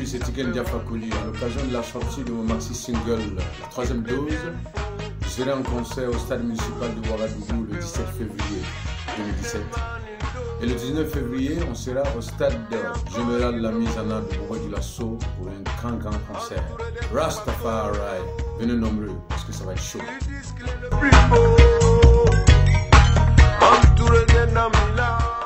Salut, c'est Tiken Diafakouli. À l'occasion de la sortie de mon maxi-single, la troisième dose, je serai en concert au stade municipal de Ouagadougou le 17 février 2017. Et le 19 février, on sera au stade général de la mise en œuvre de Bobo-Dioulasso pour un grand concert. Rastafari, venez nombreux parce que ça va être chaud. I'm to the end of my life.